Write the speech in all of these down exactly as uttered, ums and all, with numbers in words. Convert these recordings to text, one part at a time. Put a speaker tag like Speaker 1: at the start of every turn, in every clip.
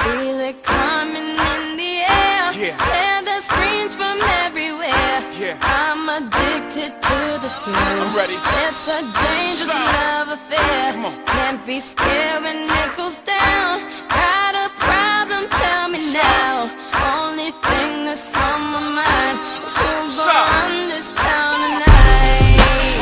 Speaker 1: Feel it coming in the air.
Speaker 2: Yeah.
Speaker 1: Hear the screams from everywhere.
Speaker 2: Yeah.
Speaker 1: I'm addicted to the thrill.
Speaker 2: I'm ready.
Speaker 1: It's a dangerous
Speaker 2: Stop.
Speaker 1: love affair.
Speaker 2: Come on.
Speaker 1: Can't be scared when it goes down. Got a problem? Tell me now. Only thing that's on my mind is who's
Speaker 2: Stop.
Speaker 1: gonna run this town tonight.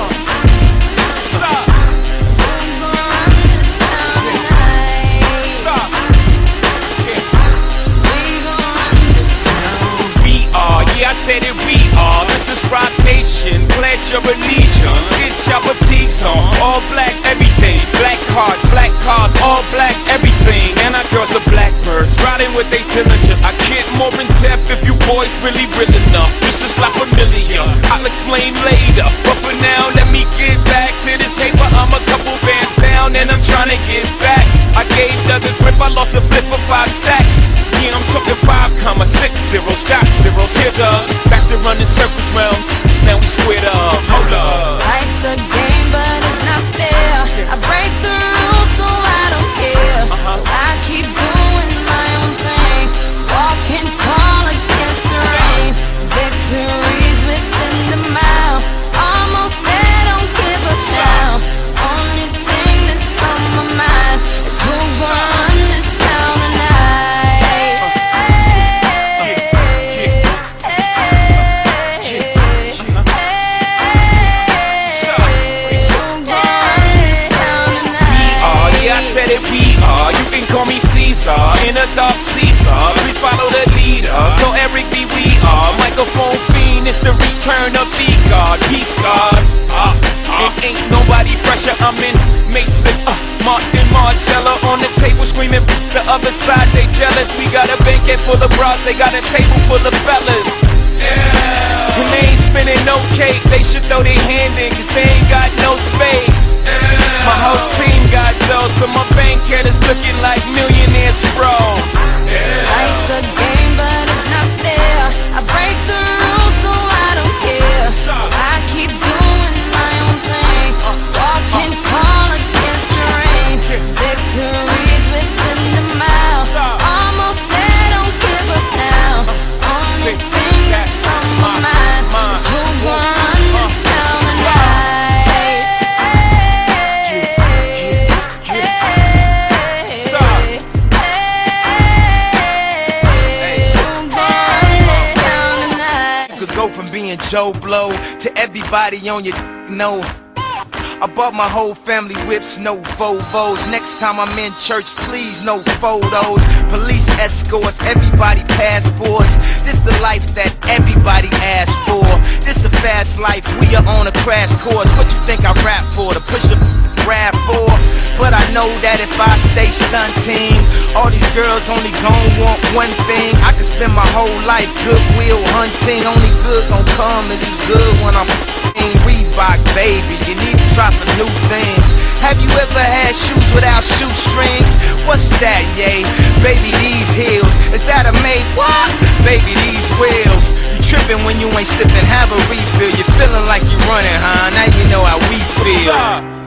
Speaker 2: Stop.
Speaker 1: Who's gonna run this town tonight?
Speaker 2: Stop. Yeah.
Speaker 1: We gon' run this town.
Speaker 2: We are, yeah, I said it, we are. This is Rock Nation, pledge your allegiance. Get your boutiques on, all black everything. Black cards, black cars, all black everything. And our girls are blackbirds, riding with they diligence. I get more in depth if you boys really real enough. This is La Familia, I'll explain later. But for now, let me get back to this paper. I'm a couple bands down and I'm trying to get back. I gave Doug a grip, I lost a flip for five stacks. Yeah, I'm talking five comma six zero, shot zeros. Here, Doug, back to running circles round. Now we squared up, hold up.
Speaker 1: Life's a game, but it's not fair. I break the rules, so I don't care. So I keep doing my own thing, walking tall against the rain. Victories within the mile, almost there, don't give up now. Only thing that's on my mind is who gon' run this town tonight.
Speaker 2: Said it, we are. You can call me Caesar, in a dark Caesar. Please follow the leader. So Eric B, we are. Microphone fiend, it's the return of the God. Peace God. Uh, uh, it ain't nobody fresher. I'm in Mason, uh, Martin, Margiela on the table screaming. The other side they jealous. We got a banquet full of bras. They got a table full of fellas. Yeah. And they ain't spinning no cake. They should throw their hand in, cause they ain't got no space. My whole team got dough, so my bank account is looking like millionaires, bro. Yeah.
Speaker 1: Life's a game, but it's not fair. I break the rules, so I don't care. So I keep doing my own thing, walking tall against the rain. Victories within the mile, almost there, don't give up now. Only thing that's on my mind is who gon' run this town tonight.
Speaker 3: From being Joe Blow to everybody on your know. I bought my whole family whips, no Volvos. Next time I'm in church, please no photos. Police escorts, everybody passports. This the life that everybody asks for. This a fast life, we are on a crash course. What you think I rap for? To push a rap for? But I know that if I stay stunting, all these girls only gon' want one thing. I could spend my whole life goodwill hunting. Only good gon' come is as good when I'm in Reebok, baby. You need to try some new things. Have you ever had shoes without shoestrings? What's that, yay? Baby, these heels. Is that a made what? Baby, these wheels. You tripping when you ain't sipping, have a refill. You're feeling like you're running, huh? Now you know how we feel.